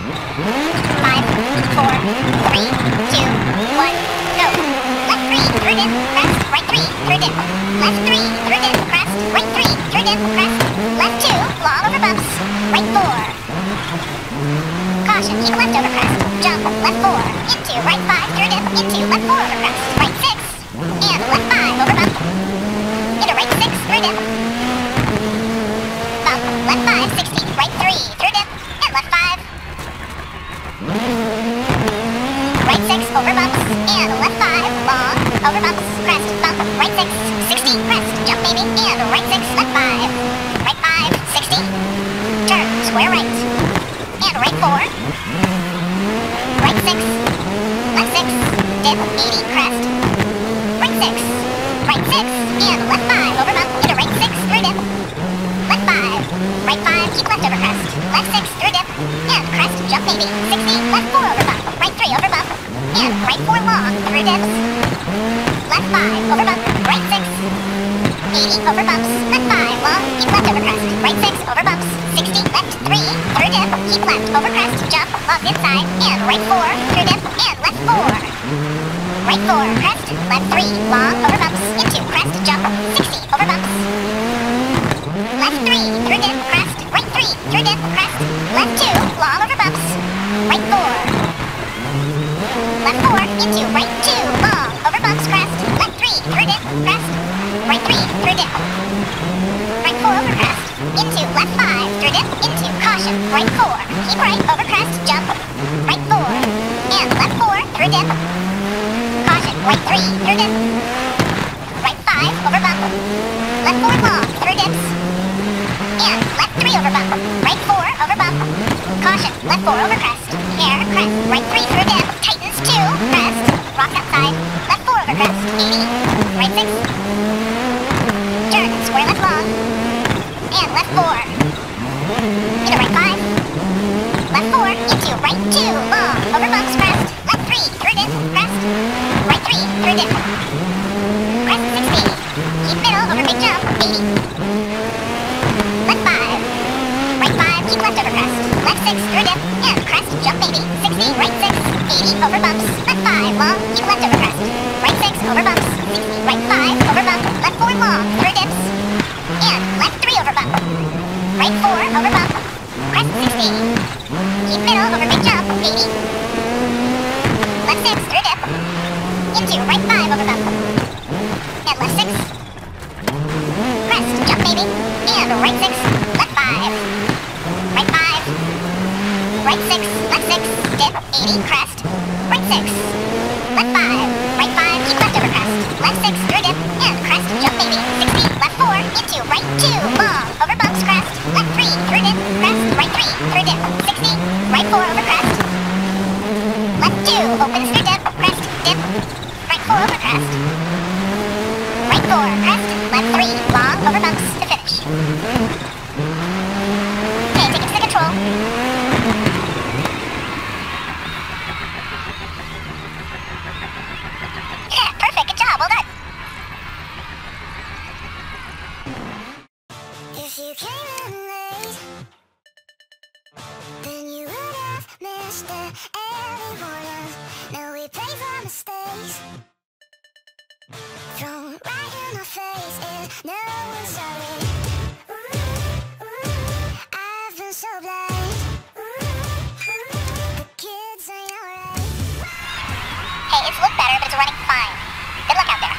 5, 4, 3, 2, 1, go. Left 3, through dip, crest, right 3, through dip. Left 3, through dip, crest, right 3, through dip, crest. Left 2, long over bumps, right 4. Caution, keep left over crest. Jump, left 4, into right 5, through dip, into left 4 over crest, right 6, and left 5 over bump. Into right 6, through dip. Bump, left 5, 60, right 3, through dip, and left 5. Right 6, over bumps, and left 5, long, over bumps, crest, bump, right 6, 60, crest, jump maybe, and right 6, left 5, right 5, 60, turn, square right, and right 4, right 6, left 6, dip, 80, crest, right 6, right 6, and left 5, over bump, into right 6, through dip, left 5, right 5, keep left over crest, left 6, through dip, and crest, jump maybe, 60, left 4 over bump, right 3 over bump, and right 4 long, through dips, left 5 over bump, right 6, 80 over bumps, left 5 long, keep left over crest, right 6 over bumps, 60, left 3, through dip, keep left over crest, jump, off inside, and right 4, through dip, and left 4, right 4, crest, left 3, long, over bumps, into crest, jump, 60 over bumps, left 3, through dip, crest, right 3, through dip, crest, left 2, long over bumps, right 4, left 4, into right 2, long, over bumps, crest, left 3, through dip, crest, right 3, through dip, right 4 over crest, into left 5, through dip, into caution, right 4, keep right over crest, jump, right 4, and left 4, through dip, caution, right 3, through dip, right 5, over bump, left 4 long, through dips, and left 3 over bump, right 4 over bump, caution, left 4 over crest, hair, crest, right 3 through dip, tightens 2, crest, rock outside, left 4 over crest, 80, right 6, turn, square left long, and left 4, into right 5, left 4, into right 2, long, over bumps, crest, left 3, through dip, crest, right 3, through dip, crest 60, keep middle over big jump, 80, left 5, right 5, keep left over crest, left 6, through dip, and crest, jump maybe, 60, right 6, 80, over bumps, left 5, long, keep left over crest, right 6, over bumps, 60, right 5, over bump, left 4, long, through dips, and left 3 over bump, right 4, over bump, crest 60, keep middle over big jump, 80, left 6, through dip, into right 5 over bump, and left 6, crest, jump maybe, and right 6, left 5, right 5, right 6, left 6, dip, 80, crest, right 6, left 5, right 5, keep left over crest, left 6, through dip, and crest, jump maybe, 60, left 4, into right 2, long, over bumps, crest, left 3, through dip, crest, right 3, through dip, 60, right 4 over crest, left 2, opens through dip, crest, dip, right 4 over crest, right 4, crest, left 3, long, over bumps, to finish. Okay, take it to the control. Yeah, perfect, good job, well done. If you came in late, then you would have missed it. Every morning, now we pay for mistakes thrown right in our faces. No one's sorry. I've been so blind. The kids ain't alright. Hey, it's looked better, but it's running fine. Good luck out there.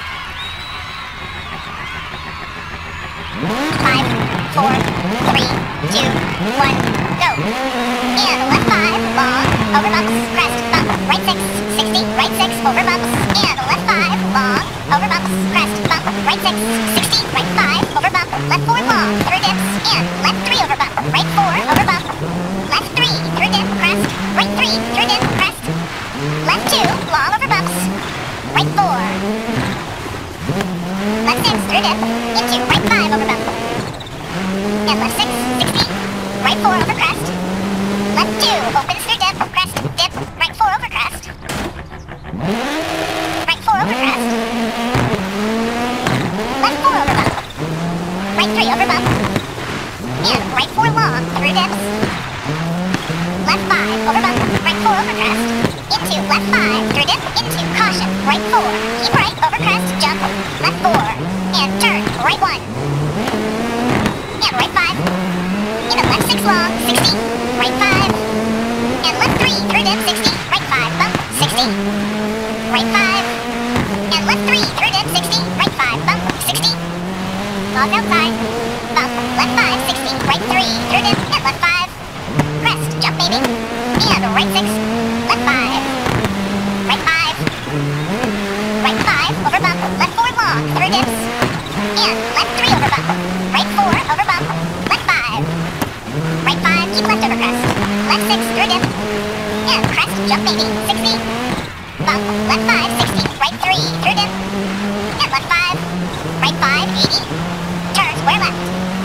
5, 4, 3, 2, 1, go. And left 5, long, over bumps, crest, bump, right 6, 60, right 6, over bumps, and left 5, long, over bumps, crest, bump, right 6, 60, right 5, over bump, left 4, long, through dips, and left 3 over bump, right 4, over bump, left 3, through dip, crest, right 3, through dip, crest, left 2, long over bumps, right 4, left 6, through dip, into right 5 over bump, and left 6, 60, right 4 over crest, left 2, opens through dip, crest, dip, right 4 over crest, right 4 over crest, left 4 over bump, right 3 over bump, and right 4 long, through dips, left 5, over bump, right 4 over crest, into left 5, through dip, into caution, right 4, keep right, over crest, jump, left 4, and turn, right 1, and right 5, into left 6 long, 60, right 5, and left 3, through dip, 60, right 5, bump, 60, right 5, and left 3, through dip, 60, right 5, bump, 60, long outside, bump, left 5, 60, right 3, through dip, and left 5, crest, jump baby, and right 6, left 5, right 5, right 5, over bump, left 4 long, through dips, and left 3 over bump, right 4 over bump, left 5, right 5, keep left over crest, left 6, through dip, and crest, jump baby, 60, bump, left 5, 60, right 3, through dip, and left 5, right 5, 80, turn, square left,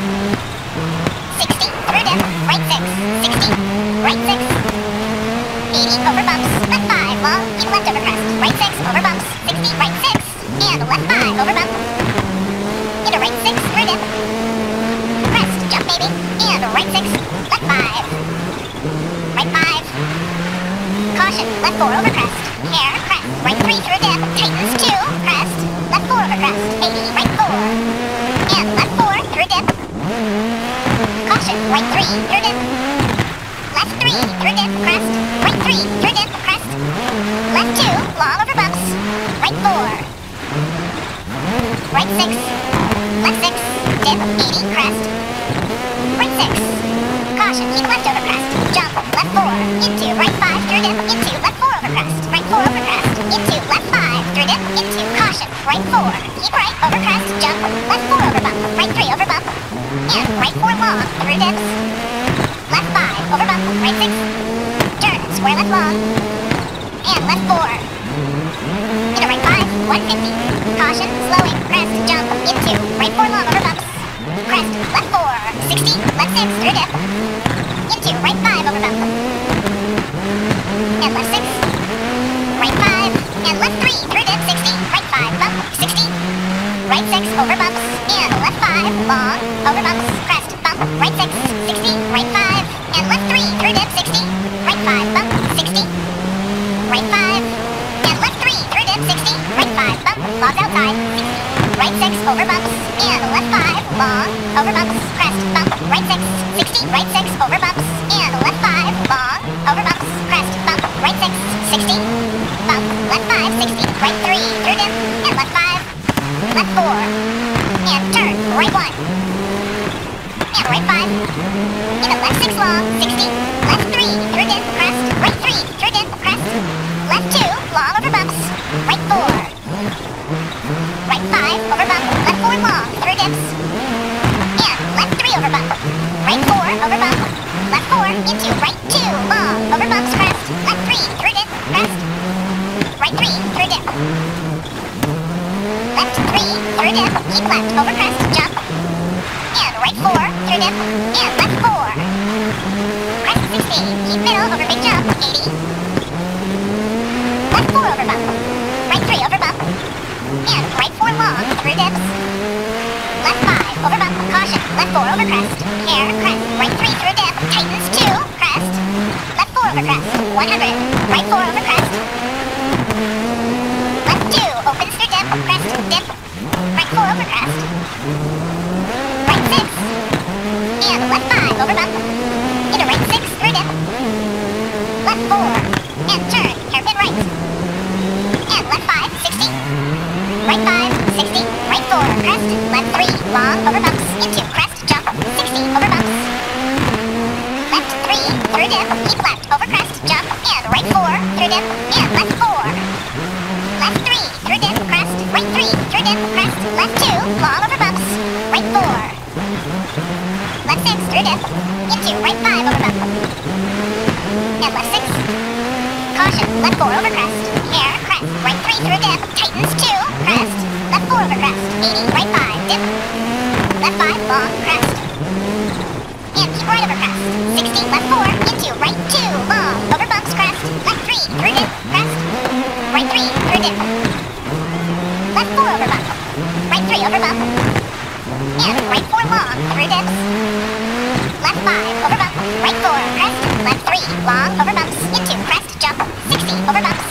60, through dip, right 6, 60, right 6, 80, over bumps, left 5, long, keep left over crest, right 6, over bumps, 60, right 6, and left 5, over bump, into right 6, through dip, crest, jump baby, and right 6, left 5, right 5, caution, left 4 over crest, hair, crest, right 3 through dip, tightens 2, crest, left 4 over crest, 80, right 4, and left 4 through dip, caution, right 3 through dip, left 3 through dip, crest, right 3 through dip, crest, left 2, long over bumps, right 4, right 6, left 6, dip, 80, crest, right 6, caution, keep left over crest, jump, left 4, into right 5 through dip, into left 4 over crest, right 4 over crest, into left 5 through dip, into caution, right 4, keep right over crest, jump, left 4 over bump, right 3 over bump, and right 4 long, through dips, left 5 over bump, right 6, turn, square left long, and left 4, into right 5, 150, caution, slowing, crest, jump, into right 4 long over bumps, crest, left 4, 60, left 6, through dip, into right 5 over bump, and left 6, right 5, and left 3, through dip, 60, right 5, bump, 60, right 6, over bumps, and left 5, long, over bumps, crest, bump, right 6, 60, right 5, and left 3, through dip, 60, right 5, bump, 60, right 5, and left 3, through dip, 60, right 5, bump, logs outside, 60, right 6, over bumps, and left 5, long, over bumps, crest, bump, right 6, 60, right 6, over bumps, and left 5, long, over bumps, crest, bump, right 6, 60, bump, left 5, 60, right 3, through dip, and left 5, left 4, and turn, right 1, and right 5, into left 6 long, 60, left 3, through dip, crest, right 3, through dip, crest, left 2, long over bumps, right 4, right 5, over bump, left 4 long, through dips, and left 3 over bump, right 4, over bump, left 4, into right 2, long, over bumps, crest, left 3, through dip, crest, right 3, through dip, left 3, through dip, keep left, over crest, jump, and right 4, through dip, and left 4, crest 60, keep middle, over big jump, 80, left 4 over bump, right 3 over bump, and right 4 long, through dips, left 5 over bump, caution, left 4 over crest, hair, crest, right 3 through dip, tightens 2, crest, left 4 over crest, 100, right 4 over crest, left 2, opens through dip, crest, dip, right 4 over crest, right 6, and left 5 over bump, into right 6 through dip, left 4, and turn, hairpin right, and left 5, 60, right 5, 60, right 4, crest, left 3, long, over bumps, into crest, jump, 60, over bumps, left 3, through dip, keep left, over crest, jump, and right 4, through dip, and left 4, left 3, through dip, crest, right 3, through dip, crest, left 2, long, over bumps, right 4, left 6, through dip, into right 5, over bump, and left 6, caution, left 4 over crest, hair, crest, right 3 through dip, tightens 2, crest, left 4 over crest, 80, right 5, dip, left 5, long, crest, and keep right over crest, 60, left 4, into right 2, long, over bumps, crest, left 3, through dip, crest, right 3, through dip, left 4 over bump, right 3 over bump, and right 4 long, through dips, left 5, over bump, right 4, crest, left 3, long, over bumps, into crest, jump, 60, over bumps.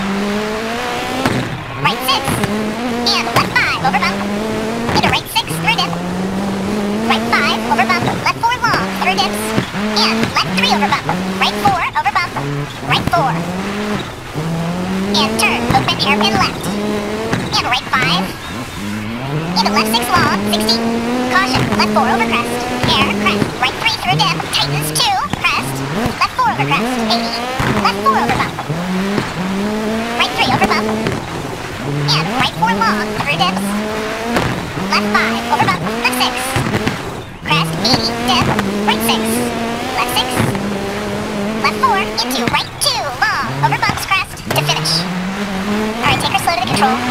Right 6, and left 5, over bump, into right 6, through dip. Right 5, over bump, left 4, long, through dips. And left 3, over bump, right 4, over bump, right 4. And turn, open, hairpin left. And right 5. Into left 6 long, 60. Caution, left 4 over crest. Hair, crest, right 3 through dip. Tightens 2, crest. Left 4 over crest, 80. Left 4 over bump. Right 3 over bump. And right 4 long, through dips. Left 5 over bump, left 6. Crest, 80, dip. Right 6. Left 6. Left 4 into right 2, long, over bumps, crest, to finish. Alright, take her slow to the control.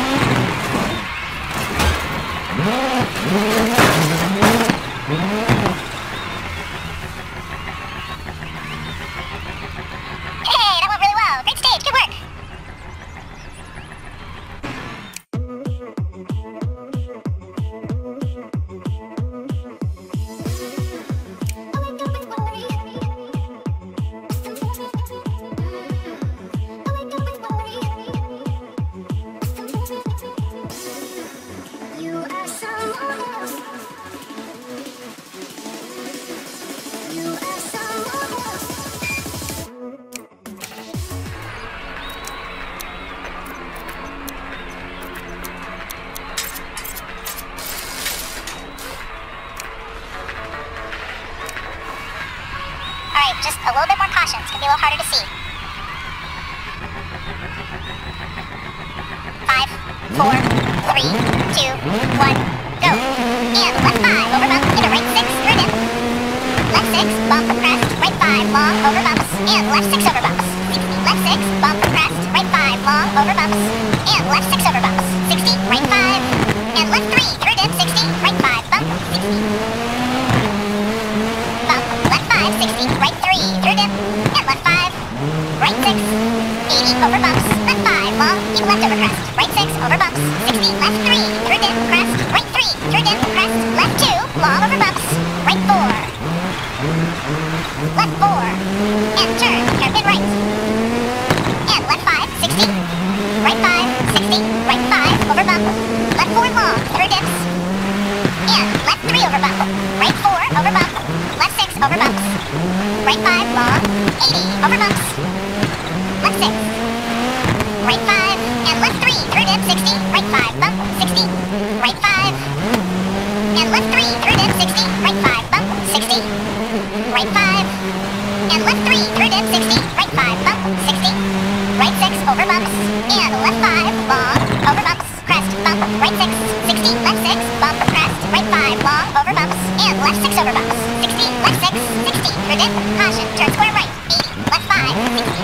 Hey, that went really well. Great stage, good work. You are someone else. You are someone else. Alright, just a little bit more caution. It's going to be a little harder to see. 5, 4, 3, 2, 1, go. And left 5, over bump, into right 6, through dip. Left 6, bump, crest, right 5, long, over bumps, and left 6 over bumps. 60, left 6, bump, crest, right 5, long, over bumps, and left 6 over bumps. 60, right 5, and left 3, through dip, 60, right 5, bump, 60. Bump, left 5, 60, right 3, through dip, and left 5, right 6, 80, over bumps, left 5, long, keep left over crest, right 6, over bumps, 60, left 3, through dip, crest, right 3, through dip, crest, left 2, long over bumps, right 4, left 4, and turn, hairpin right, and left 5, 60, right 5, 60, right 5, over bump, left 4, long, through dips, and left 3 over bump, right 4, over bump, left 6, over bumps, right 5, long, 80, over bumps, left 6, right 5, and left 3, through dip, 60, right 5, bump, 60, right 5, and left 3, through dip, 60, right 5, bump, 60, right 5, and left 3, through dip, 60, right 5, bump, 60, right 6, over bumps, and left 5, long, over bumps, crest, bump, right 6, 60, left 6, bump, crest, right 5, long, over bumps, and left 6 over bumps, 60, left 6, 60, through dip, caution, turn square right, 80, left 5, 60.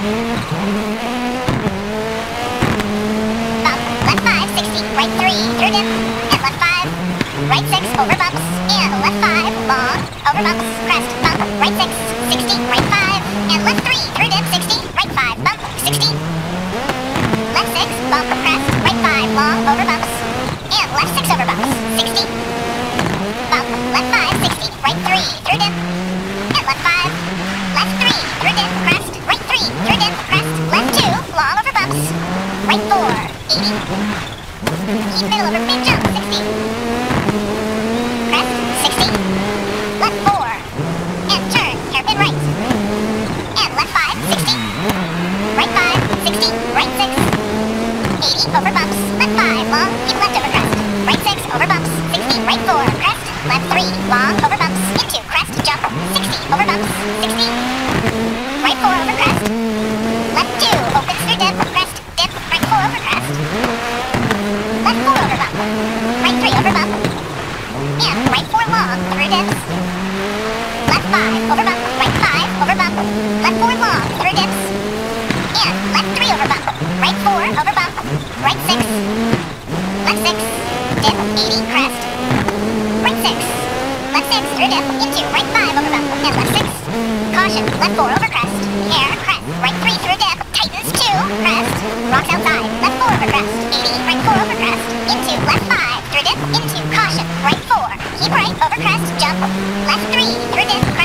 Bump, left 5, 60, right 3, through dip, and left 5, right 6, over bumps, and left 5, long, over bumps, crest, bump, right 6, 60, right 5, and left 3, through dip, 60, right 5, bump, 60. Left 6, bump, crest, right 5, long, over bumps, and left 6 over bumps, 60. Bump, left 5, 60, right 3, through dip, and left 5, left 3, through dip, crest, right 3, through dip, crest, left 2, long over bumps, right 4, 80. Keep middle over big jump, 60. Crest, 60. Left 4, and turn, hairpin right. And left 5, 60. Right 5, 60, right 6. 80, over bumps, left 5, long, keep left over crest. Right 6, over bumps, 60, right 4, crest, left 3, long, over bumps, into crest, jump, 60, over bumps, 60. Right 4 over crest. Left 2, opens through dip, crest, dip, right 4 over crest. Left 4 over bump. Right 3 over bump. And right 4 long, through dips. Left 5 over bump, right 5 over bump. Left 4 long, through dips. And left 3 over bump. Right 4 over bump. Right 6. Left 6. Dip, 80, crest. Right 6. Left 6 through dip into right 5 over bump. And left 6. Caution, left 4 over crest. Hair, crest. Right 3 through dip. Tightens 2, crest. Rocks outside. Left 4 over crest. 80, right 4 over crest. Into left 5 through dip. Into caution. Right 4. Keep right over crest. Jump. Left 3 through dip. Crest.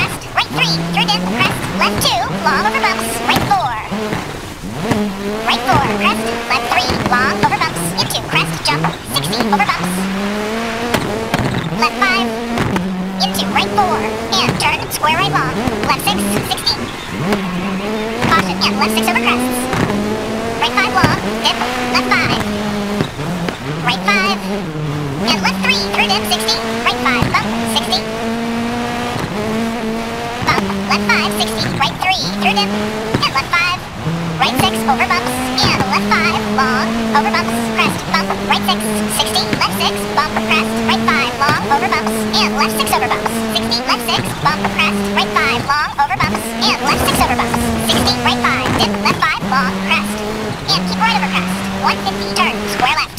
dip, crest, left 2, long over bumps, right 4. Right 4, crest, left 3, long over bumps, into crest, jump, 60 over bumps. Left 5, into right 4, and turn, square right long, left 6, 60. Caution, and left 6 over crests. Right 5 long, dip, left 5. Right 5, and left 3, through dip, 60. Right 5, bump, 60. Bump, left 5, 60. Right 3, through dip, and left 5. Right 6, over bumps, and left 5, long, over bumps, crest, bump, right 6, 60. Left 6, bump, crest, right 5, long, over bumps, and left 6 over bumps, 60. Left 6, bump, crest, right 5, long, over bumps, and left 6 over bumps, 60. Right 5, dip, left 5, long, crest, and keep right over crest, 150, turn, square left.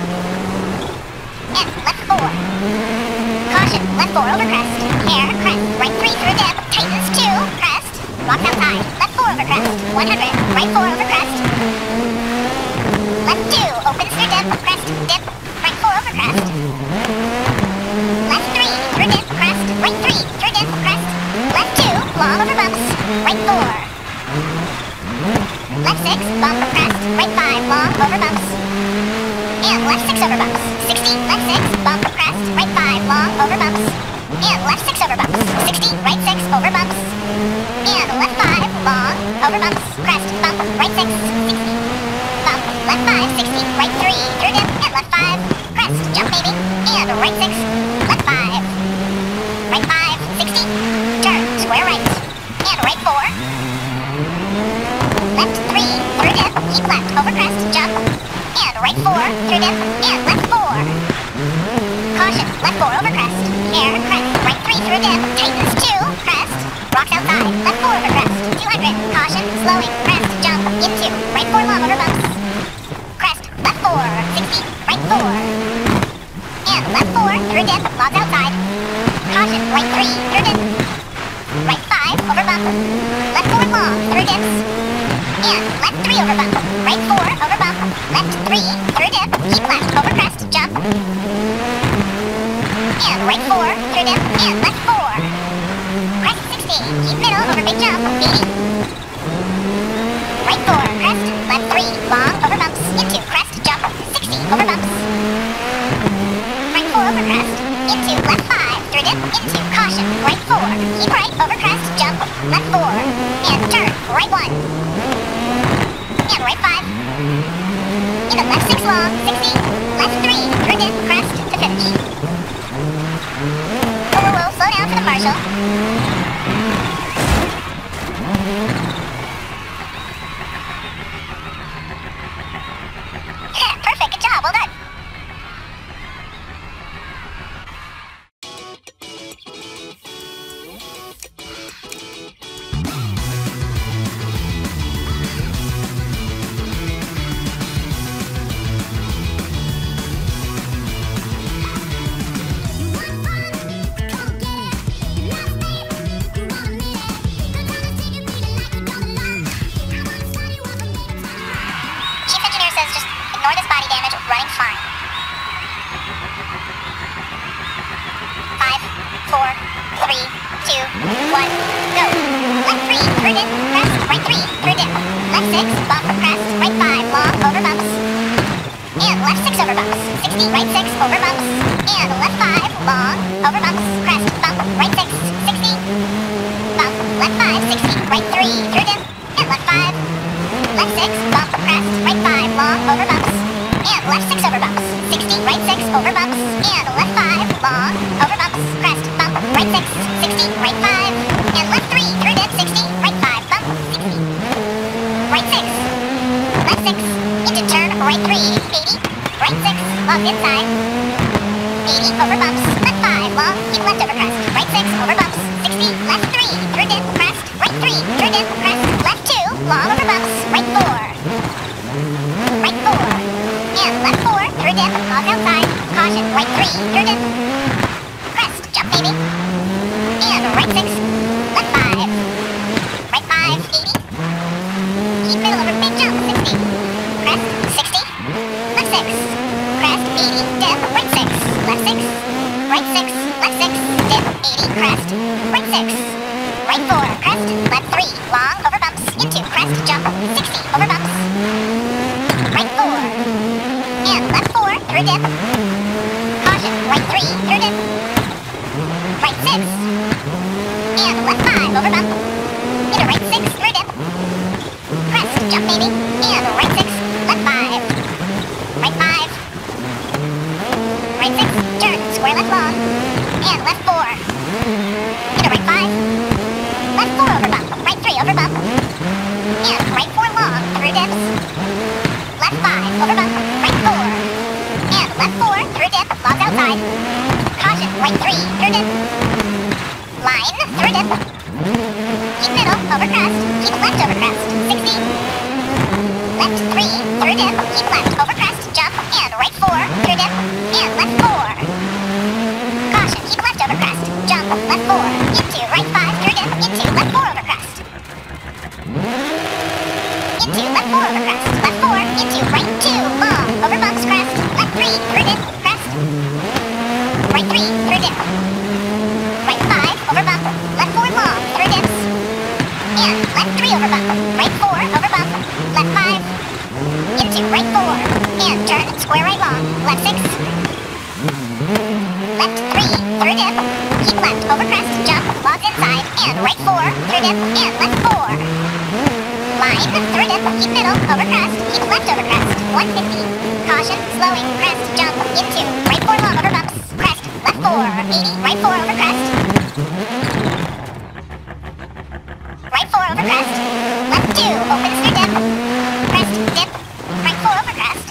And left 4. Caution, left 4 over crest. Air, crest, right 3 through dip, tightens 2, crest, rocks outside, left 4 over crest, 100, right 4 over crest. Left 2, opens through dip, crest, dip, right 4 over crest. Left 3, through dip, crest, right 3, through dip, crest. Left 2, long over bumps, right 4. Left 6, bump, crest, right 5, long over bumps. And left 6 over bumps, 60, left 6, bump, crest, right 5, long over bumps. And left 6 over bumps, 60, right 6, over bumps. And left 5, long, over bumps, crest, bump, right 6, 60. Bump, left 5, 60, right 3, through dip, and left 5, crest, jump maybe. And right 6, left 5. Right 5, 60, turn, square right. And right 4. Left 3, through dip, keep left, over crest, jump. And right 4, through dip, and left 4. Caution, left 4 over crest. Air, crest, right 3 through dip, tightens 2, crest. Rocks outside, left 4 over crest, 200. Caution, slowing, crest, jump, into, right 4 long over bumps. Crest, left 4, 60, right 4. And left 4, through dip, logs outside. Caution, right 3, through dip. Right 5, over bump. Left 4 long, through dips. And left 3 over bump. Right 4, over bump. Left 3, through dip, keep left, over crest, jump. And right 4, through dip, and left 4. Crest 60, keep middle, over big jump, 80. Right 4, crest, left 3, long, over bumps, into crest, jump, 60, over bumps. Right 4 over crest, into left 5, through dip, into caution, right 4. Keep right, over crest, jump, left 4. And turn, right 1. And right 5. Into left 6 long, 60. Left 3, through dip, crest, to finish. Whoa, slow down for the marshal. Perfect, good job, well done. Ignore this body damage, running fine. 5, 4, 3, 2, 1, go. Left 3, through dip, crest, right 3, through dip. Left 6, bump, crest, right 5, long, over bumps. And left 6 over bumps, 60, right 6, over bumps. And left 5, long, over bumps, crest, bump, right 6, 60. Bump, left 5, 60, right 3, through dip. And left 5. Left 6, bump, crest, right 5, long, over bumps. And left 6 over bumps, 60, right 6, over bumps. And left 5, long, over bumps, crest, bump, right 6, 60, right 5. And left 3, through dip, 60, right 5, bump, 60. Right 6, left 6, into turn, right 3, 80. Right 6, long inside. 80, over bumps, left 5, long, keep left over crest. Right 6, over bumps, 60, left 3, through dip, crest. Right 3, through dip, crest. Left 2, long over bumps, right 4. Right 4. And left 4, through dip, log outside. Caution, right 3, through dip. Crest, jump maybe. And right 6, left 5. Right 5, 80. Keep middle over big jump, 60. Crest, 60. Left 6. Crest, 80, dip, right 6. Left 6. Right 6, left 6, dip, 80, crest. Right 6. Right 4, crest, crest, left 3, long over bumps, into crest, jump, 60 over bumps. Right 4, and left 4, through dip. Caution, right 3, through dip. Right 6, and left 5 over bump. Into right 6, through dip. Crest, jump maybe, and right 6, left 5. Right 5. Right 6, turn, square left long, and left 4. Into right 5. Left 4 over bump, right 3 over bump. And right 4 long, through dips. Left 5 over bump, right 4. And left 4 through dip, logs outside. Caution, right 3 through dip. Line, through dip. Keep middle, over crest. Keep left over crest, 60. Left 3 through dip. Keep left over crest, jump. And right 4 through dip. And left 4. Caution, keep left over crest, jump. Left 4 into right 5 through dip. Into left 4 over crest. Into left 4 over crest. Left 4 into right 2 long over bumps crest. Left 3 through dip crest. Right 3 through dip. Right 5 over bump. Left 4 long through dips. And left 3 over bump. Right 4 over bump. Left 5 into right 4. And turn square right long. Left 6. Left 3 through dip. Keep left over crest. Jump. Logs inside. And right 4 through dip. And left 4. Line through dip. Keep middle over crest. Keep left over crest. 150. Caution. Slowing. Crest. Jump. Into right 4 long over bumps. Crest. Left 4. 80. Right 4 over crest. Right 4 over crest. Left 2. Opens through dip. Crest. Dip. Right 4 over crest.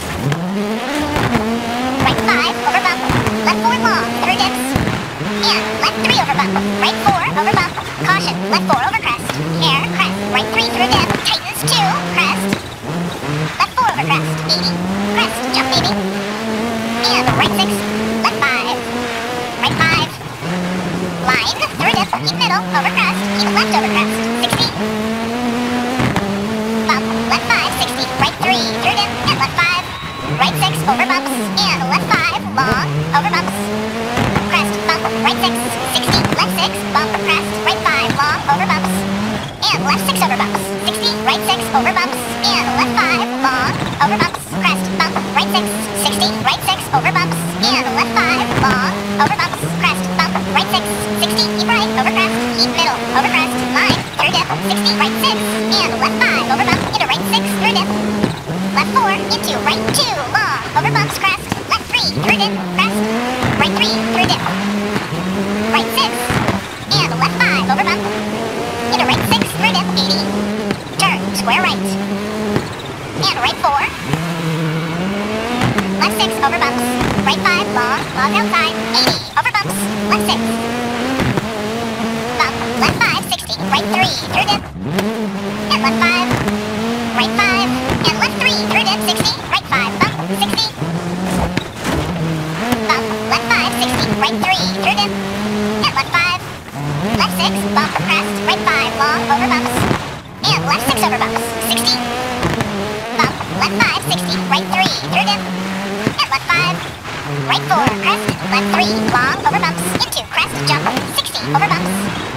Right 5 over bump. Left 4 long through dips. And left 3 over bump. Right 4 over bump. Caution. Left 4 over crest. Air. Crest. Right 3 through dip. Tightens 2. Crest. Left 4 over crest. 80. Crest. Jump maybe. And right 6. Left 5. Right 5. Line through dip. Keep middle over crest. Keep left over crest. 60. Bump. Left 5. 60. Right 3 through dip. And left 5. Right 6 over bumps. And left 5. Long over bumps. Crest. Bump. Right 6. 60. Left 6. Bump. Crest. Right 5. Long over bumps. And left 6 over bumps. 60. Right 6 over bumps. And left 5. Long over bumps. Crest. Bump. Right 6. 60. Right 6 over bumps. And left 5. Long over bumps. Crest. Bump. Right 6. 60. Keep right over crest. Keep middle over crest. Line through dip. 60. Right 6. And left 5 over bump. Into right 6 through dip. Left 4 into right 2 long over bumps crest. Left 3 through dip. Crest. Right 3 through dip. Right 6. And left 5 over bump. Into right 6 through dip. 80. Turn square right. And right 4. Left 6 over bumps. Right 5 long. Log outside. 80 over bumps. Left 6. Bump. Left 5. 60. Right 3 through dip. And left 5. Right 5. And left 3 through dip. 60. Right 5. Bump. 60. Bump. Left 5. 60. Right 3 through dip. And left 5. Left 6. Bump. Crest. Right 5. Long over bumps. And left 6 over bumps. 60. Bump. Left 5. 60. Right 3 through dip. And left 5. Right 4. Crest. Left 3. Long over bumps. Into crest. Jump. 60 over bumps.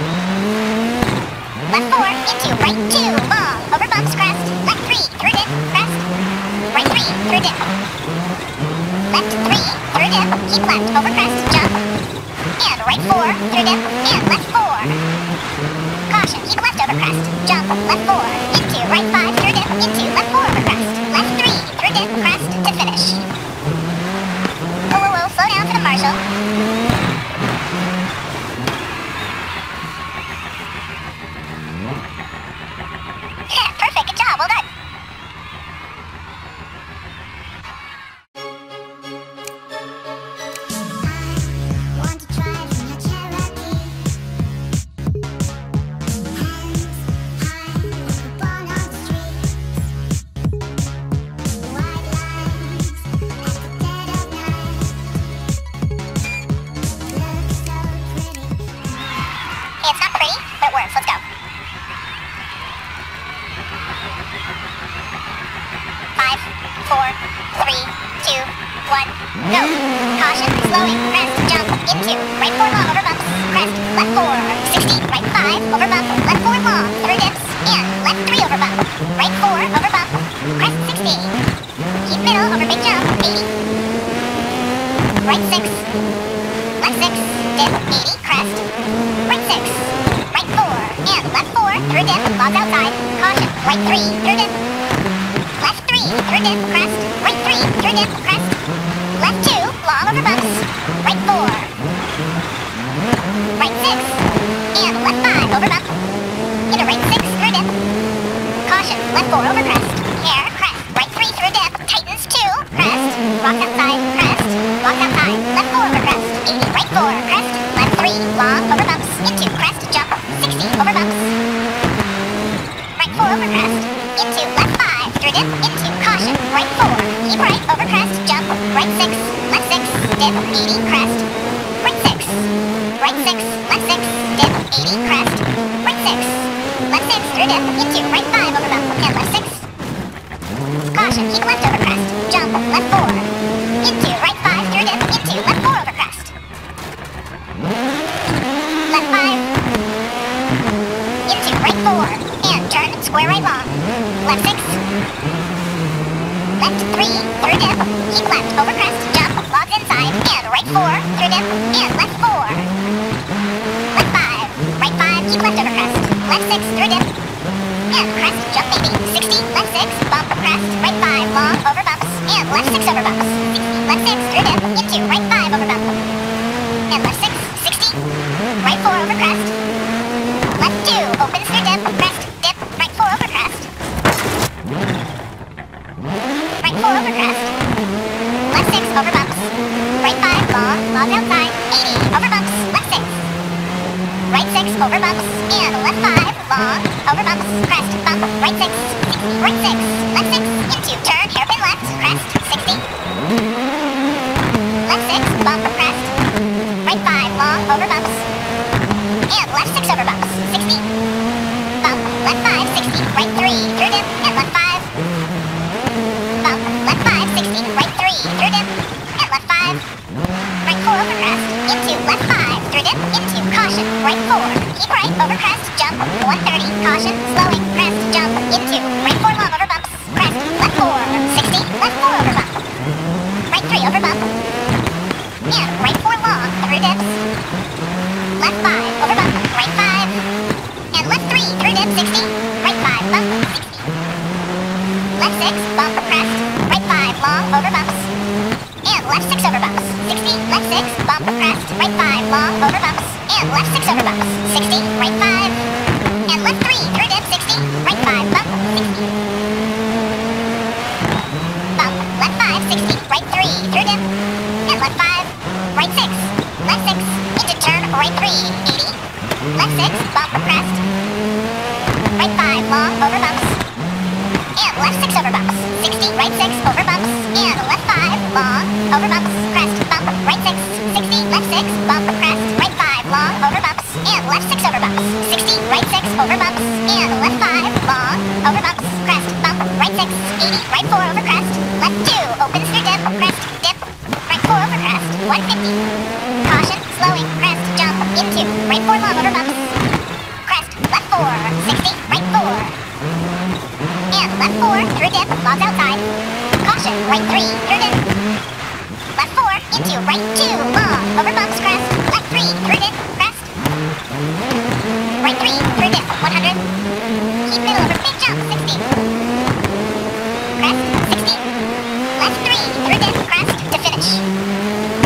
Left 4 into right 2 long over bumps crest. Left 3 through dip. Crest. Right 3 through dip. Left 3 through dip. Keep left over crest. Jump. And right 4 through dip. And left 4. Caution. Keep left over crest. Jump. Left 4 into right 5 through dip. Into left 4 over crest. Left 3 through dip. Crest to finish. Whoa, whoa, whoa. Slow down for the marshal. Perfect. Good job. Well done. I want to drive in your Cherokee. Hands high, born on the streets. keep middle over big jump, 80. Right 6. Left 6, dip, 80, crest. Right 6. Right 4, and left 4, through dip, logs outside. Caution, right 3, through dip. Left 3, through dip, crest. Right 3, through dip, crest. Left 2, long over bumps. Right 4. Right 6, and left 5, over bump. Into right 6, through dip. Caution, left 4, over crest. Hair, crest. Right 3, through dip. Tightens 2, crest. Rocks outside, crest. Rocks outside, left 4, over crest. 80, right 4, crest. Left 3, long, over bumps. Into crest, jump. 60, over bumps. Right 4, over crest. Into left 5, through dip. Into caution, right 4. Keep right, over crest, jump. Right 6, left 6, dip, 80, crest. Right 6. Right 6, left 6, dip, 80, crest. Right 6. Left 6, through dip, into right 5, over bump, and left 6. Caution, keep left over crest, jump, left 4. Into right 5, through dip, into left 4 over crest. Left 5. Into right 4, and turn, square right long. Left 6. Left 3, through dip, keep left over crest, jump, logs inside, and right 4, through dip, and left 4. Left 5, right 5, keep left over crest. Left 6, through dip, and crest, jump maybe, 60, left 6, bump, crest, right 5, long, over bumps, and left 6 over bumps, 60, left 6, through dip, into right 5 over bump, and left 6, 60, right 4 over crest, left 2, opens through dip, crest, dip, right 4 over crest, right 4 over crest, left 6 over bumps, right 5, long, logs outside, 80, over bumps, left 6, right 6 over bumps, and left 5, long, over bumps, crest, bump, right 6, 60, right 6, left 6, into turn, hairpin left, crest, 60, left 6, bump, crest, right 5, long, over bumps, and left 6 over bumps, 60, bump, left 5, 60, right 3, through dip, and left 5, bump, left 5, 60, right 3, through dip, and left 5, right 4 over crest, into left 5, through dip, into caution, right 4, keep right, over crest, jump, 130, caution, slowing, crest, jump, into right 4, long over bumps, crest, left 4, 60, left 4 over bump, right 3 over bump, and right 4 long, through dips, left 5 over bump, right 5, and left 3, through dip, 60, right 5, bump, 60, left 6, bump, crest, right 5, long, over bumps, and left 6 over bumps, 60, left 6, bump, crest, right 5, long, over bumps, and left 6 over bumps, 60, right 5, and left 3, through dip, 60, right 5, bump, 60, bump, left 5, 60, right 3, through dip, and left 5, right 6, left 6, into turn, right 3, 80, left 6, bump, crest, right 5, long, over bumps, and left 6 over bumps, 60, right 6, over bumps, and left 5, long, over bumps, crest, bump, right 6, 60, left 6, bump, crest, right 5, long, over bumps, and left 6 over bumps, 60, right 6, over bumps, and left 5, long, over bumps, crest, bump, right 6, 80, right 4 over crest, left 2, opens through dip, crest, dip, right 4 over crest, 150, caution, slowing, crest, jump, into, right 4, long, over bumps, crest, left 4, 60, right 4, and left 4, through dip, logs outside, caution, right 3, through dip, left 4, into right 2, long, over bumps, crest, left 3, through dip, crest, right 3, through dip, 100, keep middle over big jump, 60, crest, 60, left 3, through dip, crest, to finish.